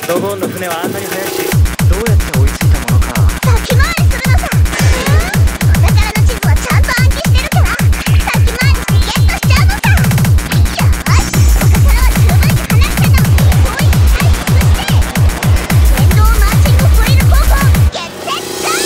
ドボンの船はあんなに速いし、どうやって追いついたものか。 先回りするのさ。お宝の地図はちゃんと暗記してるから先回りしてゲットしちゃうのさ。よーし、お宝は十分に離れてた。遠い機体を移して電動マーチングホイール方法ゲッテッド。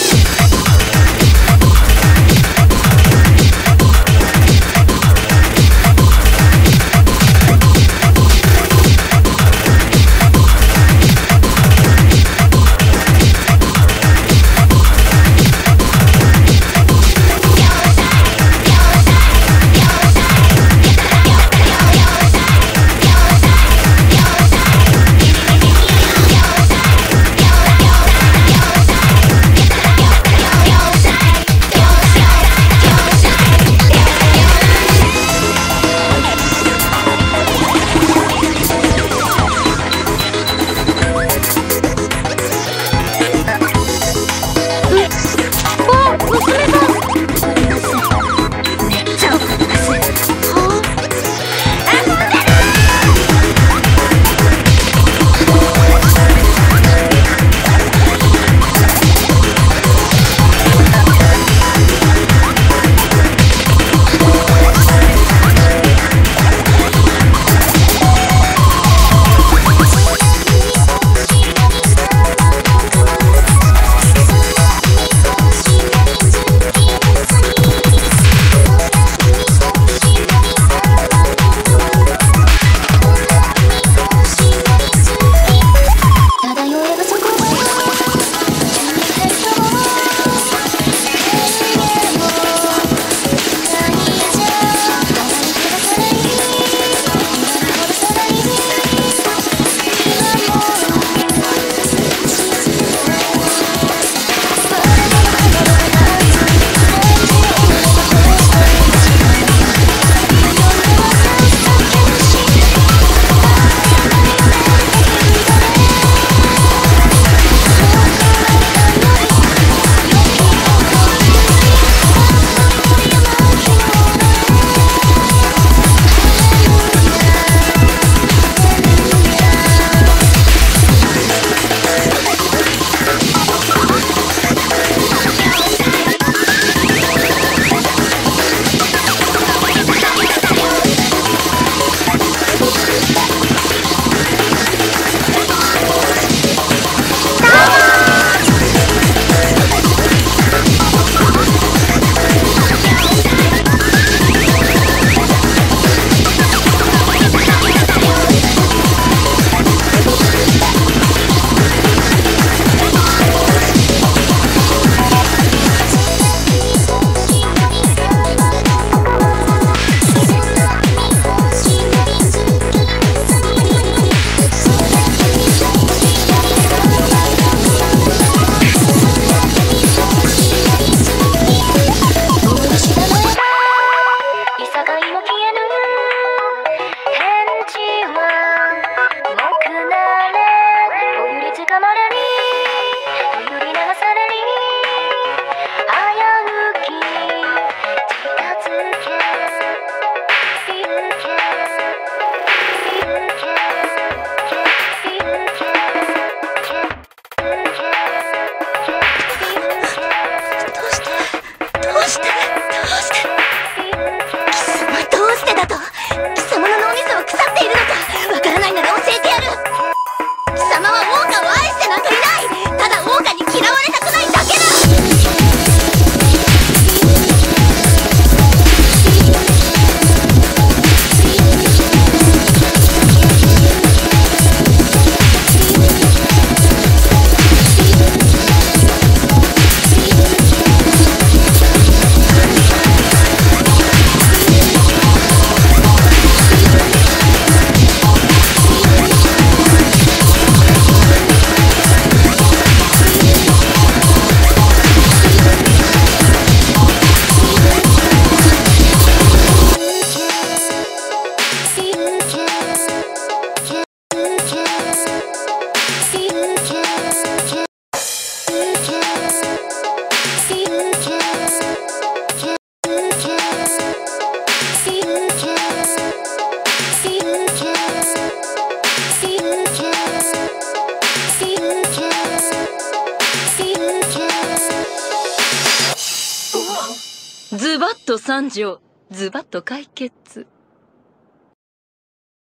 ズバッと惨状、ズバッと解決。